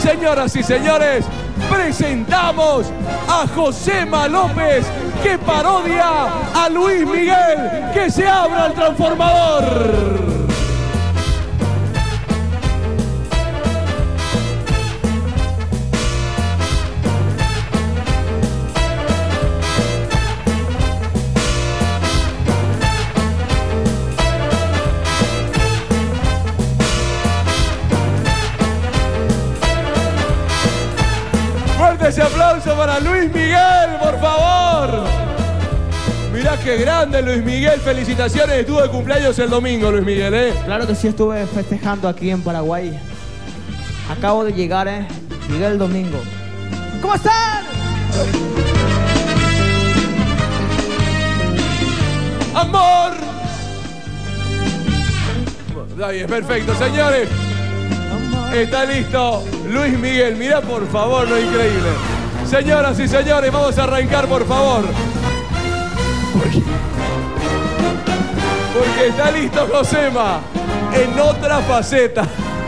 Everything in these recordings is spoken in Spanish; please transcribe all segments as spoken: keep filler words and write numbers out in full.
Señoras y señores, presentamos a Josema López, que parodia a Luis Miguel. ¡Que se abra el transformador! Ese aplauso para Luis Miguel, por favor. Mirá qué grande Luis Miguel, felicitaciones. Estuvo de cumpleaños el domingo, Luis Miguel, ¿eh? Claro que sí, estuve festejando aquí en Paraguay. Acabo de llegar, ¿eh? Llegué el domingo. ¿Cómo están? ¡Amor! Está bien, perfecto, señores. Está listo Luis Miguel, mirá por favor, lo increíble. Señoras y señores, vamos a arrancar por favor. Porque, porque está listo Josema en otra faceta.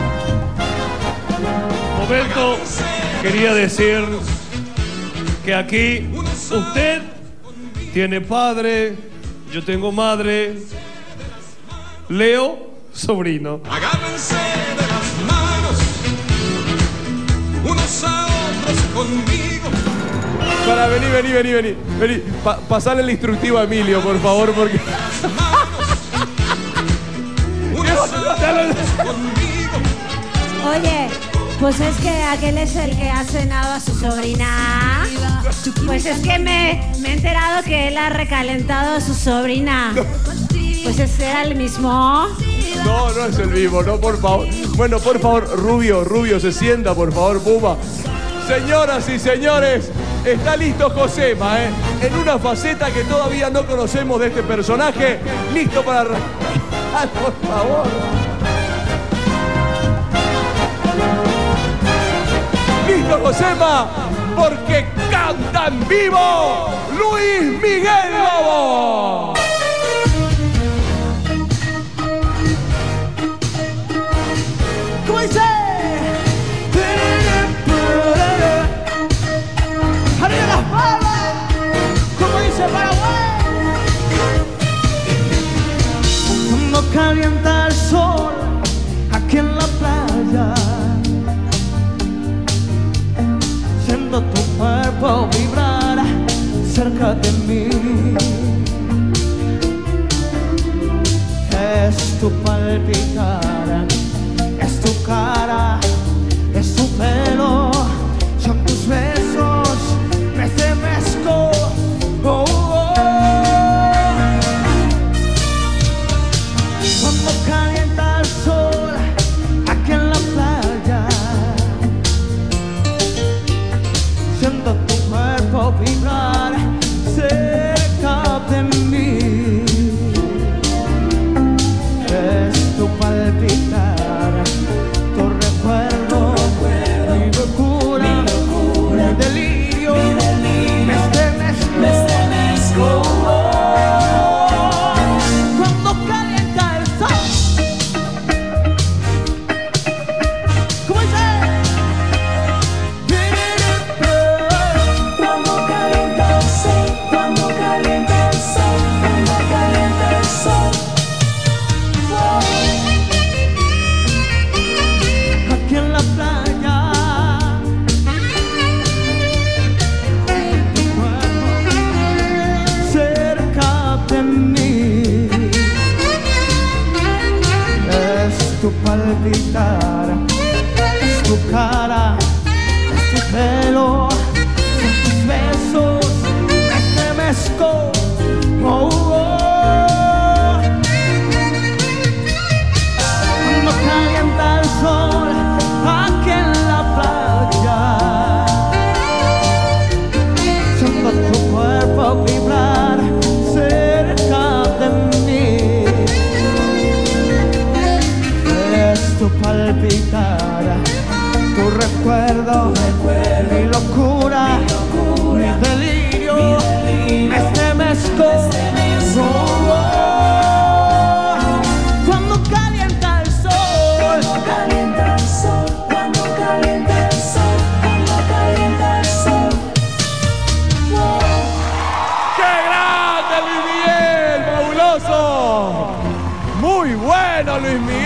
Momento, quería decir que aquí usted tiene padre, yo tengo madre, Leo, sobrino. Agárrense de las manos, unos a otros conmigo. Para, vení, vení, vení, vení. vení. Pa pasale el instructivo a Emilio, por favor, porque... Oye, pues es que aquel es el que ha cenado a su sobrina. Pues es que me, me he enterado que él ha recalentado a su sobrina. Pues ese era el mismo. No, no es el mismo, no, por favor. Bueno, por favor, Rubio, Rubio, se sienta, por favor, Puma. Señoras y señores, está listo Josema, ¿eh? En una faceta que todavía no conocemos de este personaje. Listo para... Ah, por favor. Listo Josema, porque canta en vivo Luis Miguel Lobo. ¿Cómo dice? ¡Arriba las palmas! ¿Cómo dice Paraguay? Cuando calienta el sol aquí en la playa, siento tu cuerpo vibrar cerca de mí. Es tu palpitar, es tu cara, es tu pelo, son tus besos, me estremezco. Oh, oh. Cuando calienta el sol aquí en la playa, siento tu cuerpo vibrar cerca de mí. Es tu palpitar, tu recuerdo, mi locura, mi delirio, me estremezco. Cuando calienta el sol, ¿cómo dice? Cuando calienta el sol, cuando calienta el sol, cuando calienta el sol. Aquí en la playa, tu cuerpo cerca de mí. Es tu palpitar, es tu cara, es tu pelo, son tus besos, me estremezco. Oh, oh. Cuando calienta el sol aquí en la playa, siento tu cuerpo vibrar cerca de mí. Es tu palpitar, tu recuerdo, mi locura, mi delirio, me estremezco. Oh, oh. Cuando calienta el sol, Calienta el sol, cuando calienta el sol. Bueno, Luis Miguel.